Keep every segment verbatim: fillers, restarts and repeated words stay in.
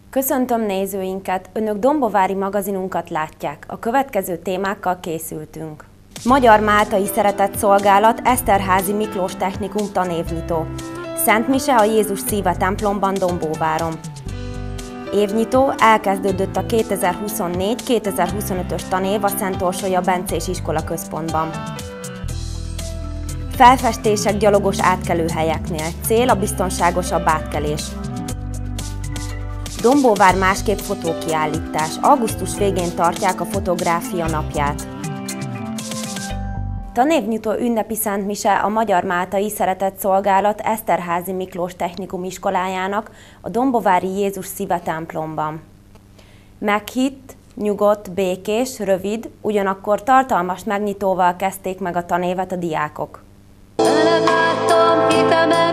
Köszöntöm nézőinket! Önök Dombovári magazinunkat látják. A következő témákkal készültünk. Magyar Máltai Szeretetszolgálat Eszterházy Miklós Technikum tanévnyitó. Szent mise a Jézus Szíve templomban Dombóváron. Évnyitó elkezdődött a kétezer-huszonnégy kétezer-huszonötös tanév a Szent Orsolya Bencés Iskola Központban. Felfestések gyalogos átkelőhelyeknél. Cél a biztonságosabb átkelés. Dombóvár másképp fotókiállítás. Augusztus végén tartják a fotográfia napját. Tanévnyitó ünnepi szentmise a Magyar Máltai Szeretetszolgálat Eszterházy Miklós Technikum iskolájának a Dombovári Jézus Szíve templomban. Meghitt, nyugodt, békés, rövid, ugyanakkor tartalmas megnyitóval kezdték meg a tanévet a diákok. Veled láttam hitemet,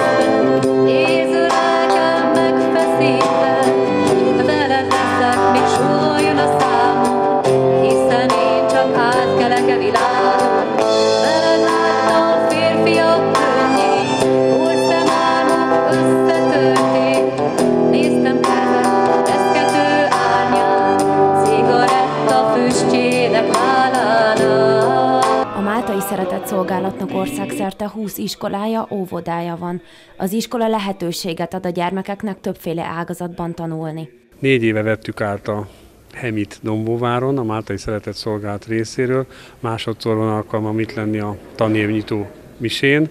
Jézu lelkem megfeszítve, veled leszek, még súljon a számom, hiszen én csak átkelek e világon. Veled láttam férfiak könnyét, hol szemálmok összetörték, néztem kezet, reszkető árnyát, cigaretta füstjének válánál. A Máltai Szeretetszolgálatnak országszerte húsz iskolája, óvodája van. Az iskola lehetőséget ad a gyermekeknek többféle ágazatban tanulni. Négy éve vettük át a Hemit Dombóváron, a Máltai Szeretetszolgálat részéről. Másodszor van alkalmam itt lenni a tanévnyitó misén.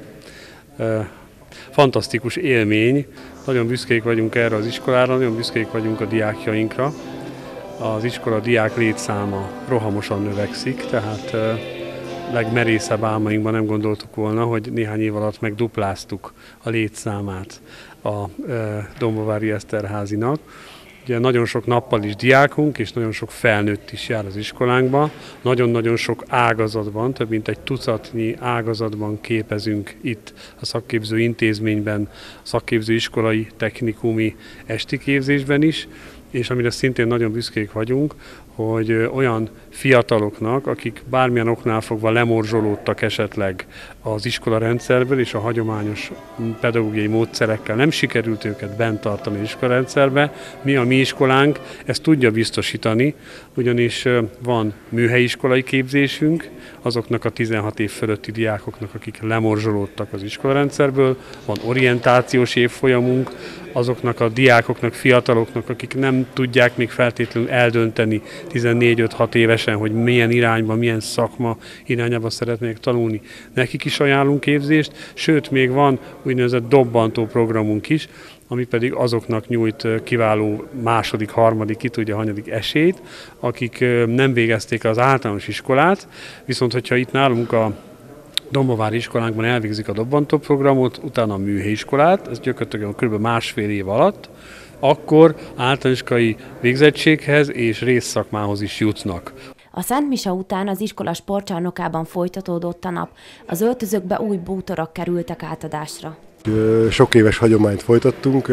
Fantasztikus élmény, nagyon büszkék vagyunk erre az iskolára, nagyon büszkék vagyunk a diákjainkra. Az iskola diák létszáma rohamosan növekszik, tehát legmerészebb álmainkban nem gondoltuk volna, hogy néhány év alatt megdupláztuk a létszámát a Dombovári Eszterházynak. Ugye nagyon sok nappal diákunk és nagyon sok felnőtt is jár az iskolánkba. Nagyon-nagyon sok ágazatban, több mint egy tucatnyi ágazatban képezünk itt a szakképző intézményben, a szakképző iskolai, technikumi, esti képzésben is, és amire szintén nagyon büszkék vagyunk, hogy olyan fiataloknak, akik bármilyen oknál fogva lemorzsolódtak esetleg az iskola rendszerből, és a hagyományos pedagógiai módszerekkel nem sikerült őket bent tartani az iskolarendszerbe, mi a mi iskolánk ezt tudja biztosítani, ugyanis van műhelyiskolai képzésünk azoknak a tizenhat év fölötti diákoknak, akik lemorzsolódtak az iskolarendszerből, van orientációs évfolyamunk azoknak a diákoknak, fiataloknak, akik nem tudják még feltétlenül eldönteni tizennégy öt hat évesen, hogy milyen irányba, milyen szakma irányába szeretnék tanulni. Nekik is ajánlunk képzést, sőt még van úgynevezett dobbantó programunk is, ami pedig azoknak nyújt kiváló második, harmadik, ki tudja hanyadik esélyt, akik nem végezték az általános iskolát, viszont hogyha itt nálunk a Dombovári iskolánkban elvégzik a dobbantó programot, utána a műhelyiskolát, ez gyakorlatilag kb. Másfél év alatt, akkor általánosiskolai végzettséghez és részszakmához is jutnak. A Szent Mise után az iskola sportcsarnokában folytatódott a nap. Az öltözőkbe új bútorok kerültek átadásra. Sok éves hagyományt folytattunk,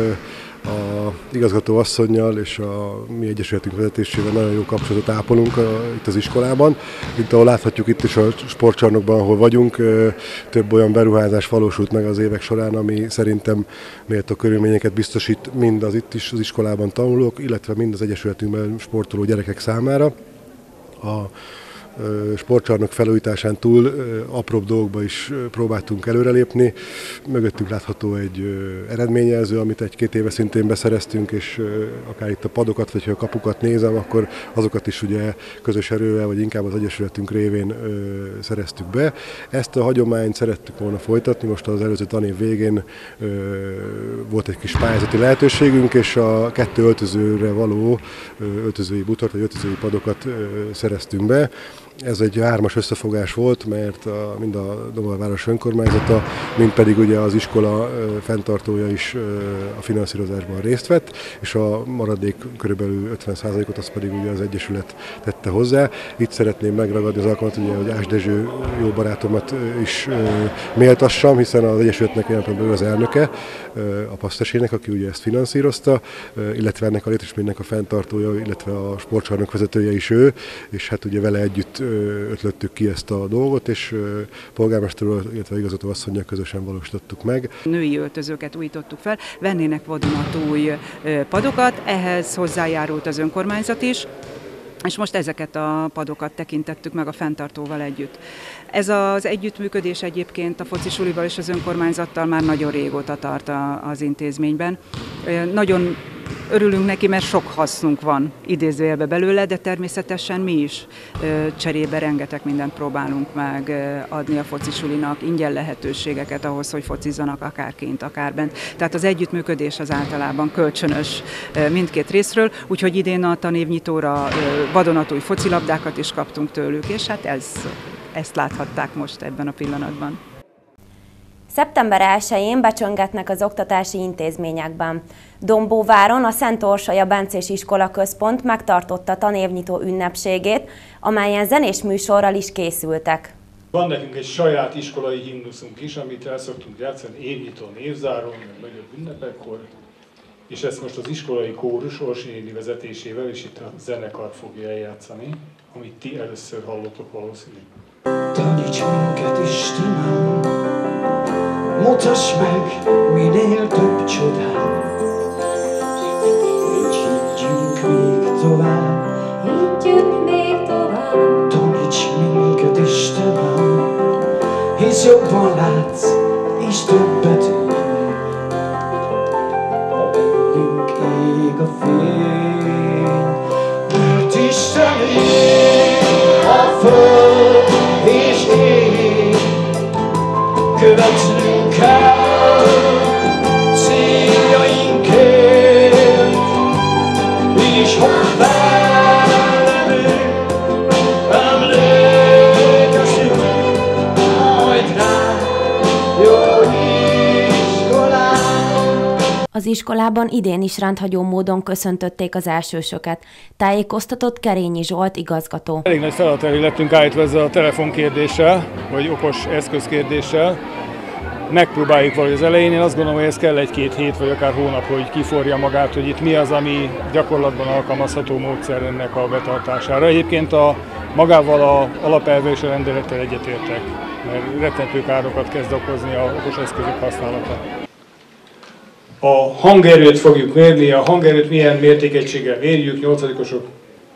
a igazgató asszonnyal és a mi egyesületünk vezetésével nagyon jó kapcsolatot ápolunk a, itt az iskolában. Itt, ahol láthatjuk itt is a sportcsarnokban, ahol vagyunk, több olyan beruházás valósult meg az évek során, ami szerintem méltó körülményeket biztosít mind az itt is az iskolában tanulók, illetve mind az egyesületünkben sportoló gyerekek számára. A sportcsarnok felújításán túl apróbb dolgokba is próbáltunk előrelépni. Mögöttünk látható egy eredményjelző, amit egy-két éve szintén beszereztünk, és akár itt a padokat vagy a kapukat nézem, akkor azokat is ugye közös erővel, vagy inkább az egyesületünk révén szereztük be. Ezt a hagyományt szerettük volna folytatni, most az előző tanév végén volt egy kis pályázati lehetőségünk, és a kettő öltözőre való öltözői butort, vagy öltözői padokat szereztünk be. Ez egy hármas összefogás volt, mert a, mind a Dombováros önkormányzata, mind pedig ugye az iskola fenntartója is a finanszírozásban részt vett, és a maradék körülbelül ötven százalékot az pedig ugye az Egyesület tette hozzá. Itt szeretném megragadni az alkalmat, ugye, hogy Ás Dezső jó barátomat is méltassam, hiszen az Egyesületnek jelen pillanatban az elnöke, a Pasztesének, aki ugye ezt finanszírozta, illetve ennek a létesítménynek a fenntartója, illetve a sportcsarnok vezetője is ő, és hát ugye vele együtt ötlöttük ki ezt a dolgot, és polgármesterről, illetve igazgatóasszonnyal közösen valósítottuk meg. Női öltözőket újítottuk fel, vennének vadonatúj padokat, ehhez hozzájárult az önkormányzat is, és most ezeket a padokat tekintettük meg a fenntartóval együtt. Ez az együttműködés egyébként a foci sulival és az önkormányzattal már nagyon régóta tart az intézményben. Nagyon örülünk neki, mert sok hasznunk van idézőjelbe belőle, de természetesen mi is cserébe rengeteg mindent próbálunk meg adni a foci sulinak, ingyen lehetőségeket ahhoz, hogy focizzanak akár kint, akár bent. Tehát az együttműködés az általában kölcsönös mindkét részről, úgyhogy idén a tanévnyitóra vadonatúj focilabdákat is kaptunk tőlük, és hát ez, ezt láthatták most ebben a pillanatban. szeptember elsején becsöngetnek az oktatási intézményekben. Dombóváron a Szent Orsolya Bencés Iskola Központ megtartotta tanévnyitó ünnepségét, amelyen zenés műsorral is készültek. Van nekünk egy saját iskolai himnuszunk is, amit el szoktunk játszani évnyitón, évzáron, meg nagyobb ünnepekkor, és ezt most az iskolai kórus Orsi néni vezetésével, és itt a zenekar fogja eljátszani, amit ti először hallottok valószínűleg. Taníts minket, Istenem, mutass meg minél több csodát, és higgyünk még tovább, higgyünk még tovább. Taníts minket, Istenem, hisz jobban látsz, és többet érsz. Ha bennünk ég a fény, mert Isten ég a föld és ég, követnünk kell céljainkért, és ha velünk emlékezünk majd rá jó iskolán. Az iskolában idén is rendhagyó módon köszöntötték az elsősöket, tájékoztatott Kerényi Zsolt igazgató. Elég nagy feladat elé lettünk állítva ezzel a telefonkérdéssel, vagy okos eszközkérdéssel. Megpróbáljuk valahogy az elején, én azt gondolom, hogy ez kell egy-két hét, vagy akár hónap, hogy kiforja magát, hogy itt mi az, ami gyakorlatban alkalmazható módszer ennek a betartására. Egyébként a magával a alapelvvel és a rendelettel egyetértek, mert rettentő károkat kezd okozni a okos eszközök használata. A hangerőt fogjuk mérni, a hangerőt milyen mértékegységgel mérjük, nyolcadikosok.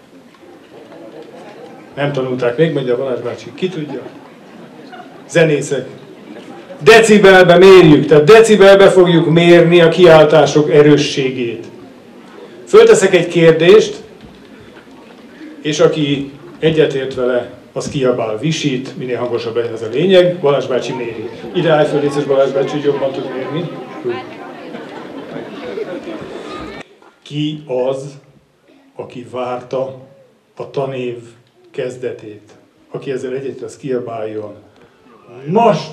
Nem tanulták még, mondja Balázs bácsi, ki tudja? Zenészek. Decibelbe mérjük, tehát decibelbe fogjuk mérni a kiáltások erősségét. Fölteszek egy kérdést, és aki egyetért vele, az kiabál, visít, minél hangosabb legyen ez a lényeg. Balázs bácsi méri. Ide állj föl, légy Balázs bácsi, hogy jobban tud mérni. Ki az, aki várta a tanév kezdetét? Aki ezzel egyetlen, az kiabáljon. Most!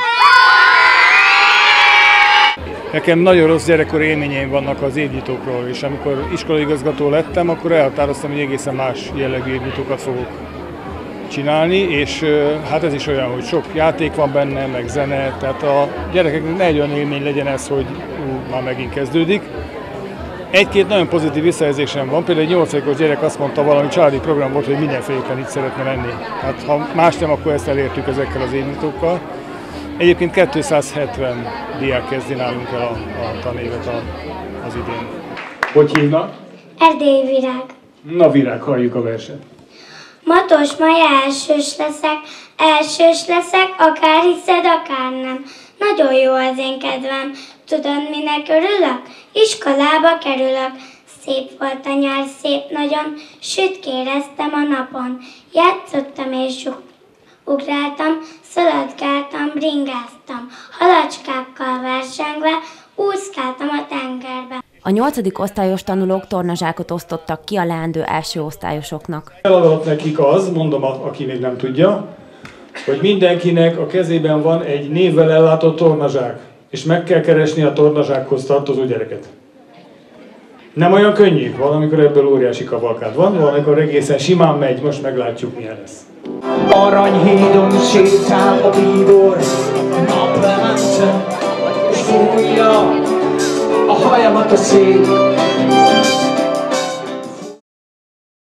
Nekem nagyon rossz gyerekkori élményeim vannak az évnyitókról, és amikor iskolaigazgató lettem, akkor elhatároztam, hogy egészen más jellegű évnyitókat fogok csinálni, és hát ez is olyan, hogy sok játék van benne, meg zene, tehát a gyerekeknek ne egy olyan élmény legyen ez, hogy ú, már megint kezdődik. Egy-két nagyon pozitív visszajelzésem van, például egy nyolcadikos gyerek azt mondta, valami családi program volt, hogy mindenféleképpen itt szeretne lenni. Hát ha más nem, akkor ezt elértük ezekkel az évnyitókkal. Egyébként kétszázhetven diák kezdi nálunk el a, a tanévet a, az idén. Hogy hívnak? Erdélyi Virág. Na Virág, halljuk a verset. Matos Maja elsős leszek, elsős leszek, akár hiszed, akár nem. Nagyon jó az én kedvem, tudod minek örülök? Iskolába kerülök. Szép volt a nyár, szép nagyon, sütkéreztem a napon. Játszottam és ugráltam, szaladgáltam, bringáztam. Halacskákkal versengve, úszkáltam a tengerbe. A nyolcadik osztályos tanulók tornazsákot osztottak ki a leendő első osztályosoknak. Feladat nekik az, mondom, aki még nem tudja, hogy mindenkinek a kezében van egy névvel ellátott tornazsák, és meg kell keresni a tornazsákhoz tartozó gyereket. Nem olyan könnyű, valamikor ebből óriási kavalkád van, valamikor egészen simán megy, most meglátjuk milyen lesz. Aranyhídon sétál a bíbor, naplemente, és fújja a hajamat a szél. A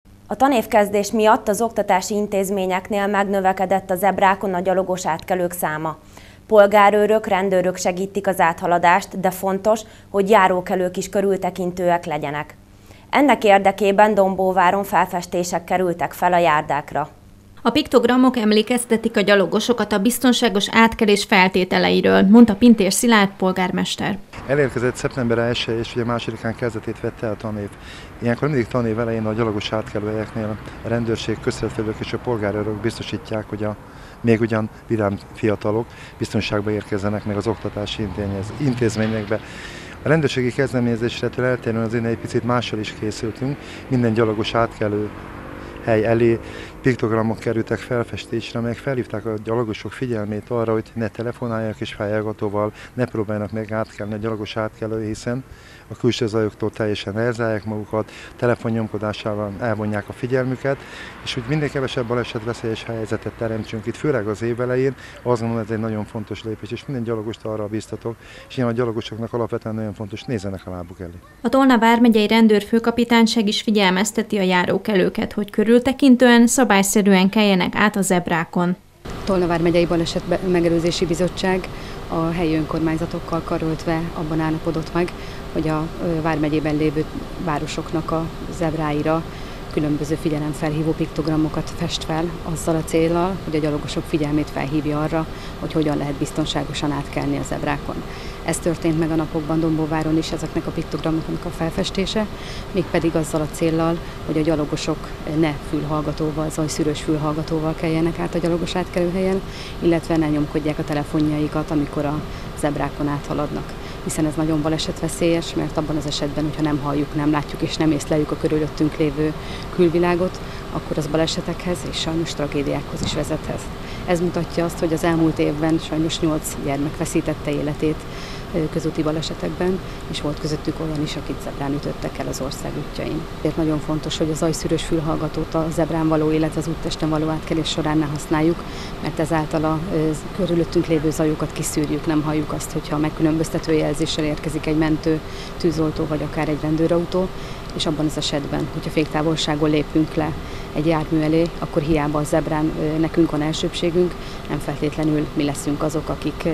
tanévkezdés miatt az oktatási intézményeknél megnövekedett a zebrákon a gyalogos átkelők száma. Polgárőrök, rendőrök segítik az áthaladást, de fontos, hogy járókelők is körültekintőek legyenek. Ennek érdekében Dombóváron felfestések kerültek fel a járdákra. A piktogramok emlékeztetik a gyalogosokat a biztonságos átkelés feltételeiről, mondta Pintér Szilárd polgármester. Elérkezett szeptember elsején és ugye másodikán kezdetét vette a tanév. Ilyenkor mindig tanév elején a gyalogos átkelőhelyeknél a rendőrség, közszereplők és a polgárőrök biztosítják, hogy a még ugyan vidám fiatalok biztonságba érkezzenek meg az oktatási intézményekbe. A rendőrségi kezdeményezéstől eltérően azért egy picit mással is készültünk. Minden gyalogos átkelő hely elé piktogramok kerültek felfestésre, amelyek felhívták a gyalogosok figyelmét arra, hogy ne telefonálják és fejhallgatóval, ne próbáljanak meg átkelni a gyalogos átkelő, hiszen a külső zajoktól teljesen elzárják magukat, telefonnyomkodásával elvonják a figyelmüket, és úgy minél kevesebb balesetveszélyes helyzetet teremtsünk itt, főleg az év elején. Azt gondolom, ez egy nagyon fontos lépés, és minden gyalogost arra biztatok, és ilyen a gyalogosoknak alapvetően nagyon fontos, nézzenek a lábuk elé. A Tolna vármegyei rendőrfőkapitányság is figyelmezteti a járókelőket, hogy körültekintően, szabályszerűen keljenek át a zebrákon. Tolna vármegyei Baleset Megelőzési Bizottság a helyi önkormányzatokkal karöltve abban állapodott meg, hogy a vármegyében lévő városoknak a zebráira különböző figyelemfelhívó piktogramokat fest fel, azzal a céllal, hogy a gyalogosok figyelmét felhívja arra, hogy hogyan lehet biztonságosan átkelni a zebrákon. Ez történt meg a napokban Dombóváron is, ezeknek a piktogramoknak a felfestése, mégpedig azzal a céllal, hogy a gyalogosok ne fülhallgatóval, zajszűrős fülhallgatóval keljenek át a gyalogos átkelőhelyen, illetve ne nyomkodják a telefonjaikat, amikor a zebrákon áthaladnak. Hiszen ez nagyon balesetveszélyes, mert abban az esetben, hogyha nem halljuk, nem látjuk és nem észleljük a körülöttünk lévő külvilágot, akkor az balesetekhez és sajnos tragédiákhoz is vezethet. Ez mutatja azt, hogy az elmúlt évben sajnos nyolc gyermek veszítette életét közúti balesetekben, és volt közöttük olyan is, akit zebrán ütöttek el az ország útjain. Ezért nagyon fontos, hogy a zajszűrős fülhallgatót a zebrán való, illetve az úttesten való átkelés során ne használjuk, mert ezáltal a körülöttünk lévő zajokat kiszűrjük, nem halljuk azt, hogyha megkülönböztető jelzéssel érkezik egy mentő, tűzoltó vagy akár egy rendőrautó, és abban az esetben, hogyha féktávolságon lépünk le egy jármű elé, akkor hiába a zebrán nekünk van elsőbségünk, nem feltétlenül mi leszünk azok, akik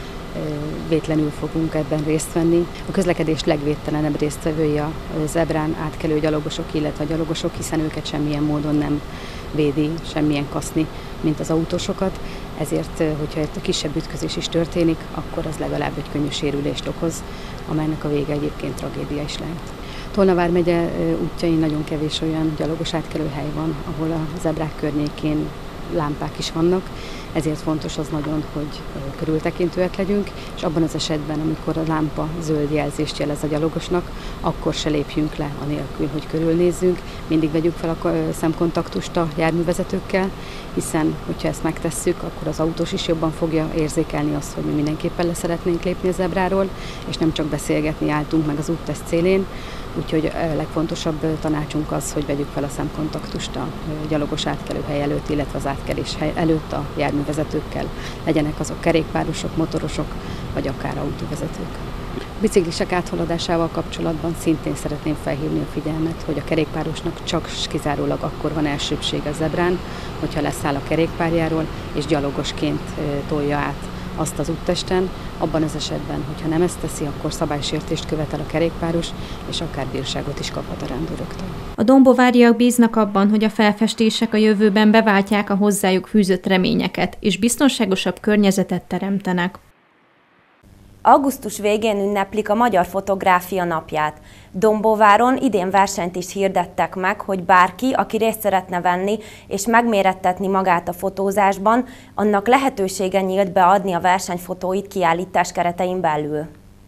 vétlenül fogunk ebben részt venni. A közlekedés legvédtelenebb résztvevői a zebrán átkelő gyalogosok, illetve a gyalogosok, hiszen őket semmilyen módon nem védi semmilyen kaszni, mint az autósokat. Ezért, hogyha egy kisebb ütközés is történik, akkor az legalább egy könnyű sérülést okoz, amelynek a vége egyébként tragédia is lehet. Tolna vármegye útjain nagyon kevés olyan gyalogos átkelőhely van, ahol a zebrák környékén lámpák is vannak, ezért fontos az nagyon, hogy körültekintőek legyünk, és abban az esetben, amikor a lámpa zöld jelzést jelez a gyalogosnak, akkor se lépjünk le anélkül, hogy körülnézzünk, mindig vegyük fel a szemkontaktust a járművezetőkkel, hiszen, hogyha ezt megtesszük, akkor az autós is jobban fogja érzékelni azt, hogy mi mindenképpen le szeretnénk lépni a zebráról, és nem csak beszélgetni álltunk meg az útteszt célén. Úgyhogy a legfontosabb tanácsunk az, hogy vegyük fel a szemkontaktust a gyalogos átkelőhely előtt, illetve az átkelés előtt a járművezetőkkel. Legyenek azok kerékpárosok, motorosok, vagy akár autóvezetők. A biciklisek áthaladásával kapcsolatban szintén szeretném felhívni a figyelmet, hogy a kerékpárosnak csak kizárólag akkor van elsőbség a zebrán, hogyha leszáll a kerékpárjáról és gyalogosként tolja át azt az úttesten, abban az esetben, hogyha nem ezt teszi, akkor szabálysértést követel a kerékpáros, és akár bírságot is kaphat a rendőröktől. A dombóváriak bíznak abban, hogy a felfestések a jövőben beváltják a hozzájuk fűzött reményeket, és biztonságosabb környezetet teremtenek. Augusztus végén ünneplik a Magyar Fotográfia Napját. Dombóváron idén versenyt is hirdettek meg, hogy bárki, aki részt szeretne venni és megmérettetni magát a fotózásban, annak lehetősége nyílt beadni a versenyfotóit kiállítás keretein belül.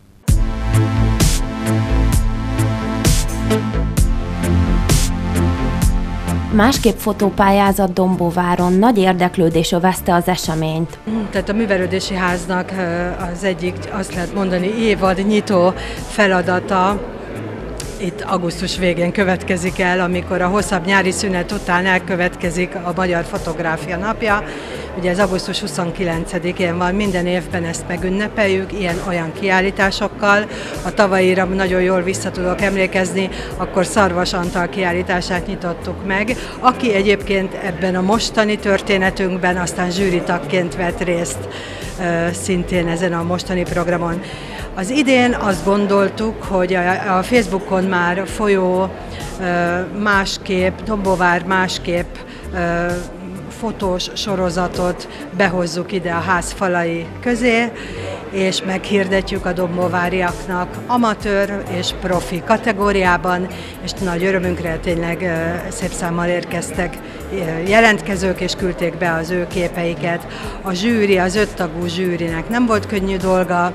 Másképp fotópályázat Dombóváron, nagy érdeklődés övezte az eseményt. Tehát a művelődési háznak az egyik, azt lehet mondani, évad nyitó feladata itt augusztus végén következik el, amikor a hosszabb nyári szünet után elkövetkezik a Magyar Fotográfia Napja. ugye ez augusztus huszonkilencedikén van, minden évben ezt megünnepeljük, ilyen-olyan kiállításokkal. A tavalyira nagyon jól vissza tudok emlékezni, akkor Szarvas Antal kiállítását nyitottuk meg, aki egyébként ebben a mostani történetünkben aztán zsűritagként vett részt szintén ezen a mostani programon. Az idén azt gondoltuk, hogy a Facebookon már folyó másképp, Dombóvár másképp fotós sorozatot behozzuk ide a ház falai közé, és meghirdetjük a dombóváriaknak amatőr és profi kategóriában, és nagy örömünkre tényleg szép számmal érkeztek jelentkezők, és küldték be az ő képeiket. A zsűri, az öttagú zsűrinek nem volt könnyű dolga,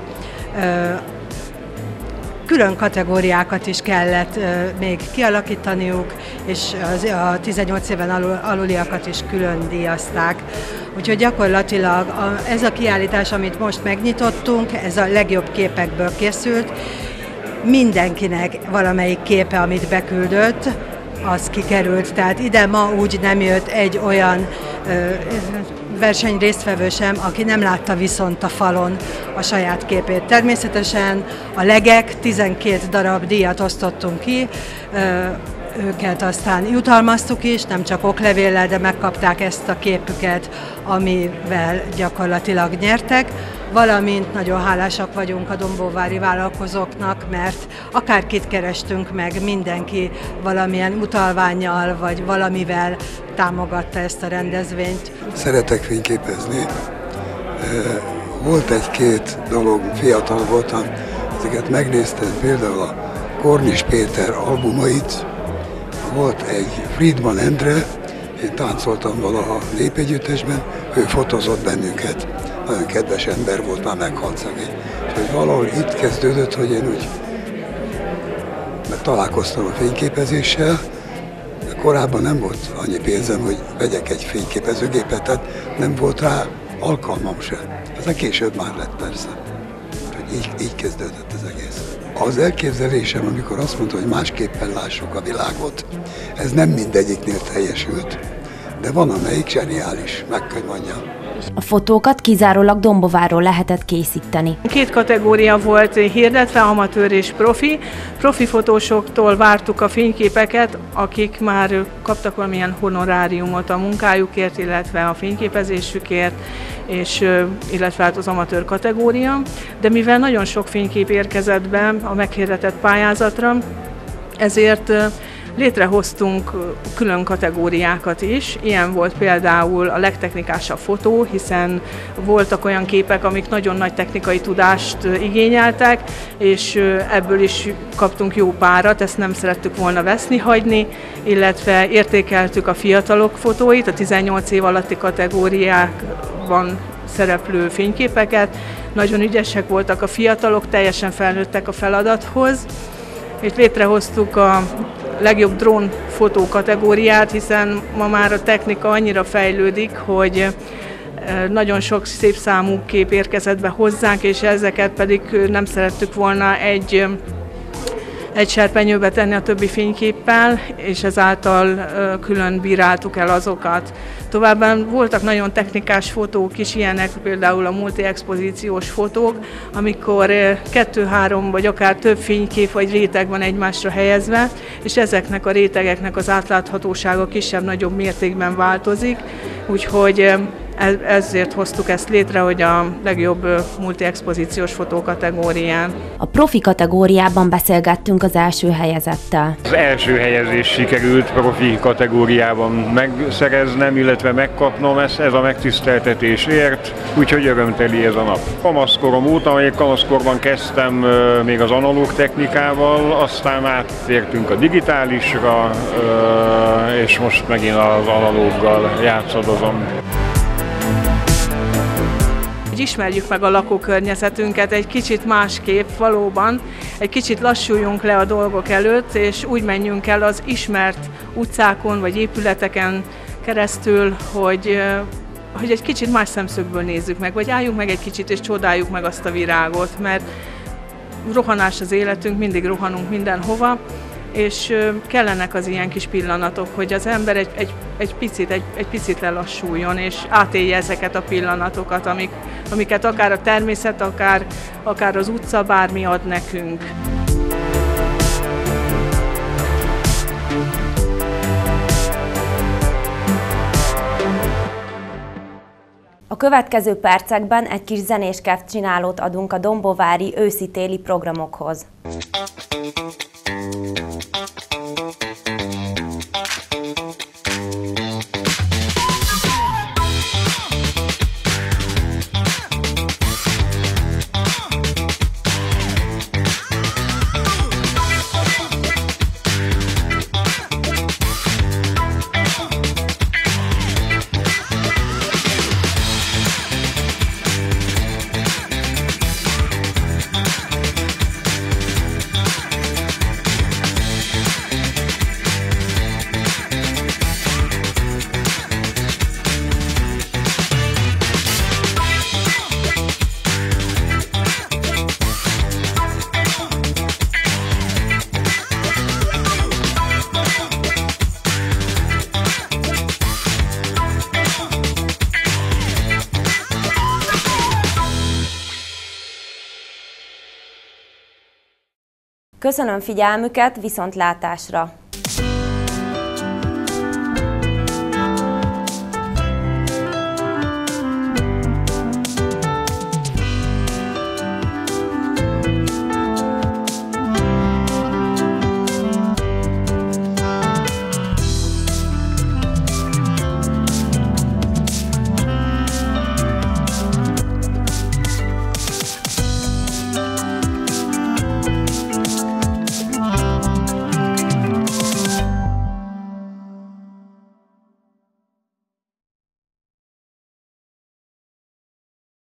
külön kategóriákat is kellett még kialakítaniuk, és az, a tizennyolc éven alul, aluliakat is külön díjazták. Úgyhogy gyakorlatilag a, ez a kiállítás, amit most megnyitottunk, ez a legjobb képekből készült. Mindenkinek valamelyik képe, amit beküldött, az kikerült. Tehát ide ma úgy nem jött egy olyan ö, verseny résztvevő sem, aki nem látta viszont a falon a saját képét. Természetesen a legek, tizenkét darab díjat osztottunk ki, őket aztán jutalmaztuk is, nem csak oklevéllel, de megkapták ezt a képüket, amivel gyakorlatilag nyertek, valamint nagyon hálásak vagyunk a dombóvári vállalkozóknak, mert akárkit kerestünk meg, mindenki valamilyen utalvánnyal vagy valamivel támogatta ezt a rendezvényt. Szeretek fényképezni. Volt egy-két dolog, fiatal voltam, ezeket megnéztem, például a Kornis Péter albumait. Volt egy Friedman Endre, én táncoltam valaha népegyüttesben, ő fotózott bennünket. Nagyon kedves ember volt, már meghalt szegény. És valahol itt kezdődött, hogy én úgy találkoztam a fényképezéssel, de korábban nem volt annyi pénzem, hogy vegyek egy fényképezőgépet, tehát nem volt rá alkalmam sem. Ezen később már lett persze. Úgyhogy így, így kezdődött az egész. Az elképzelésem, amikor azt mondta, hogy másképpen lássuk a világot, ez nem mindegyiknél teljesült, de van amelyik zseniális, meg kell mondjam. A fotókat kizárólag Dombóvárról lehetett készíteni. Két kategória volt hirdetve, amatőr és profi. Profi fotósoktól vártuk a fényképeket, akik már kaptak valamilyen honoráriumot a munkájukért, illetve a fényképezésükért, és, illetve hát az amatőr kategória. De mivel nagyon sok fénykép érkezett be a meghirdetett pályázatra, ezért létrehoztunk külön kategóriákat is, ilyen volt például a legtechnikásabb fotó, hiszen voltak olyan képek, amik nagyon nagy technikai tudást igényeltek, és ebből is kaptunk jó párat, ezt nem szerettük volna veszni hagyni, illetve értékeltük a fiatalok fotóit, a tizennyolc év alatti kategóriákban szereplő fényképeket. Nagyon ügyesek voltak a fiatalok, teljesen felnőttek a feladathoz, és létrehoztuk a legjobb drón fotó kategóriát, hiszen ma már a technika annyira fejlődik, hogy nagyon sok szép számú kép érkezett be hozzánk, és ezeket pedig nem szerettük volna egy, egy serpenyőbe tenni a többi fényképpel, és ezáltal külön bíráltuk el azokat. Továbbá voltak nagyon technikás fotók is, ilyenek például a multi-expozíciós fotók, amikor kettő-három vagy akár több fénykép vagy réteg van egymásra helyezve, és ezeknek a rétegeknek az átláthatósága kisebb-nagyobb mértékben változik, úgyhogy ezért hoztuk ezt létre, hogy a legjobb multi-expozíciós fotó kategórián. A profi kategóriában beszélgettünk az első helyezettel. Az első helyezés sikerült profi kategóriában megszereznem, illetve megkapnom, ezt, ez a megtiszteltetés ért, úgyhogy örömteli ez a nap. Kamaszkorom óta, amelyik kamaszkorban kezdtem még az analóg technikával, aztán áttértünk a digitálisra, és most megint az analóggal játszadozom. Hogy ismerjük meg a lakókörnyezetünket egy kicsit másképp valóban, egy kicsit lassuljunk le a dolgok előtt, és úgy menjünk el az ismert utcákon vagy épületeken keresztül, hogy, hogy egy kicsit más szemszögből nézzük meg, vagy álljunk meg egy kicsit és csodáljuk meg azt a virágot, mert rohanás az életünk, mindig rohanunk mindenhova, és kellenek az ilyen kis pillanatok, hogy az ember egy, egy, egy, picit, egy, egy picit lelassuljon, és átélje ezeket a pillanatokat, amik, amiket akár a természet, akár, akár az utca, bármi ad nekünk. A következő percekben egy kis zenés kedvcsinálót adunk a dombovári őszi-téli programokhoz. Köszönöm figyelmüket, viszontlátásra!